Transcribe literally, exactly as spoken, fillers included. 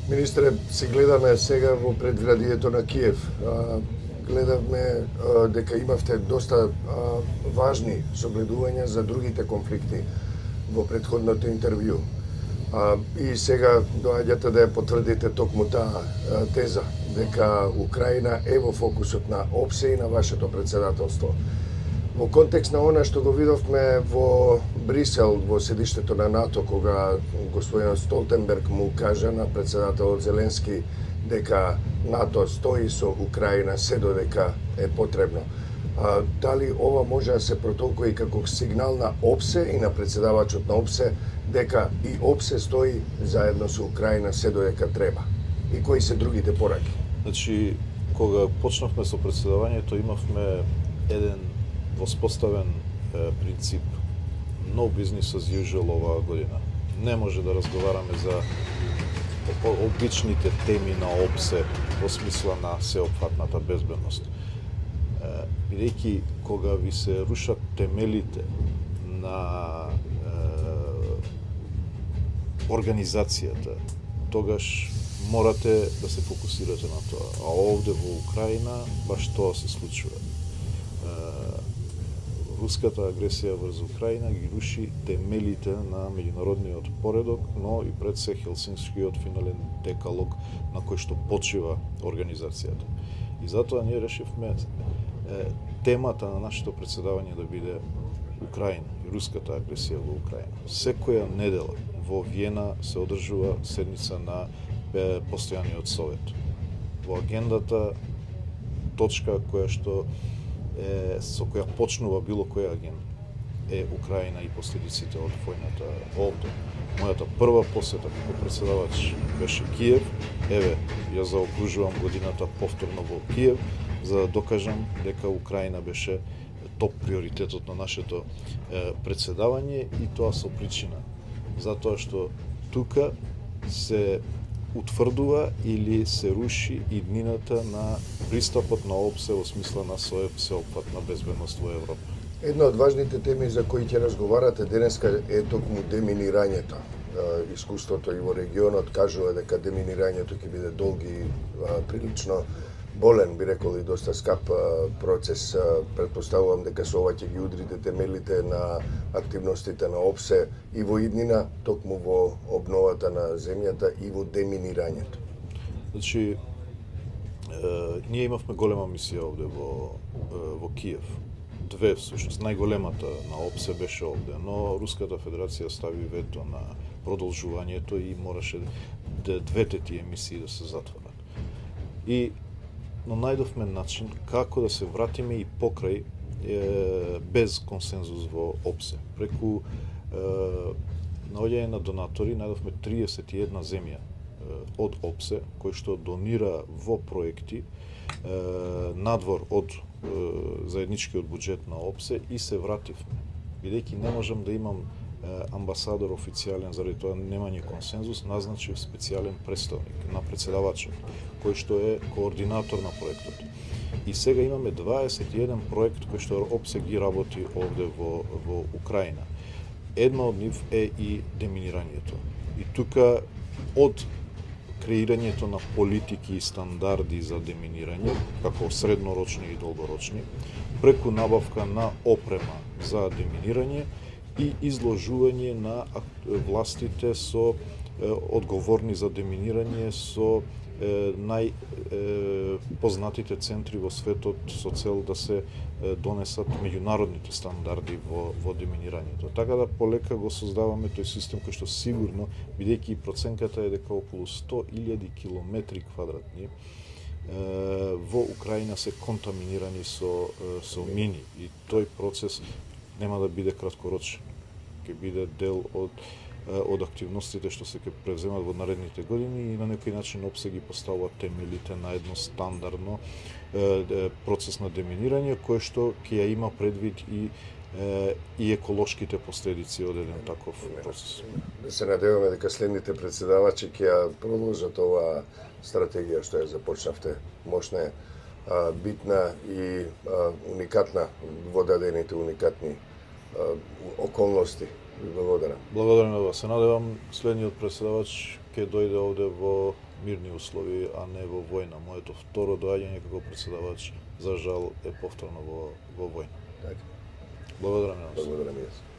Министре, се гледаме сега во предградието на Киев. Гледавме дека имавте доста важни согледувања за другите конфликти во претходното интервју. И сега доаѓате да ја потврдите токму таа теза, дека Украина е во фокусот на ОПСЕ и на вашето председателство. Во контекст на она што го видовме во Брисел, во седиштето на НАТО, кога господин Столтенберг му кажа на председателот Зеленски дека НАТО стои со Украина се додека е потребно. А, дали ова може да се протолкува и како сигнал на ОПСЕ и на председавачот на ОПСЕ дека и ОПСЕ стои заедно со Украина се додека треба? И кои се другите пораки? Значи, кога почнавме со председавањето, имавме еден воспоставен е, принцип no business as usual оваа година. Не може да разговараме за обичните теми на ОПСЕ во смисла на сеопфатната безбедност. Бидејќи кога ви се рушат темелите на е, организацијата, тогаш морате да се фокусирате на тоа. А овде во Украина баш тоа се случува. Руската агресија врз Украина ги руши темелите на меѓународниот поредок, но и пред се Хелсинскиот финален декалог на кој што почива организацијата. И затоа ние решивме е, темата на нашето председавање да биде Украина и руската агресија во Украина. Секоја недела во Виена се одржува седница на е, постојаниот совет. Во агендата точка која што е, со која почнува било која агенда е Украина и последиците од војната овде. Мојата прва посета како председавач беше Киев. Еве, ја заокружувам годината повторно во Киев, за да докажам дека Украина беше топ приоритетот на нашето е, председавање, и тоа со причина. Затоа што тука се утврдува или се руши иднината на пристапот на ОПСЕ во смисла на сеопфатна безбедност во Европа. Една од важните теми за кои ќе разговарате денеска е токму деминирањето. Искуството и во регионот кажува дека деминирањето ќе биде долги, прилично болен, би рекол, и доста скап процес. Предпоставувам дека со ова ќе ги удрите темелите на активностите на ОПСЕ и во иднина, токму во обновата на земјата и во деминирањето. Значи, е, ние имавме голема мисија овде во, е, во Киев. Две, всушност, најголемата на ОПСЕ беше овде, но Руската Федерација стави вето на продолжувањето и мораше да двете тие мисии да се затворат. И но најдовме начин како да се вратиме и покрај е, без консензус во ОПСЕ. Преку е, наоѓање на донатори најдовме триесет и една земја е, од ОПСЕ кои што донира во проекти е, надвор од е, заедничкиот буџет на ОПСЕ, и се вративме. Бидејќи не можам да имам амбасадор официјален, заради тоа немање консензус, назначив специјален представник на председавачот, кој што е координатор на проектот. И сега имаме дваесет и еден проект кој што ОПСЕ ги работи овде во, во Украина. Една од нив е и деминирањето. И тука од креирањето на политики и стандарди за деминирање, како среднорочни и долгорочни, преку набавка на опрема за деминирање и изложување на властите со е, одговорни за деминирање со е, најпознатите центри во светот со цел да се е, донесат меѓународните стандарди во, во деминирањето. Така да полека го создаваме тој систем кој што сигурно, бидејќи проценката е дека околу сто илјади километри квадратни е, во Украина се контаминирани со, е, со мини, и тој процес нема да биде краткорочен. Ќе биде дел од, од активностите што се ќе превземат во наредните години, и на некој начин ОПСЕ ги поставува темелите на едно стандардно е, процес на деминирање, кој што ќе ја има предвид и, е, и еколошките последици од еден таков процес. Да се надеваме дека следните председавачи ќе ја продолжат оваа стратегија што ја започнавте. Мощна е, битна и а, уникатна во дадените уникатни а, околности. Благодарам. Благодарам на вас. Се надевам следниот председавач ќе ќе дојде овде во мирни услови, а не во војна. Моето второ доаѓање како претседавач, за жал, е повторно во, во војна. Така. Благодарам на вас. Благодарам и јас.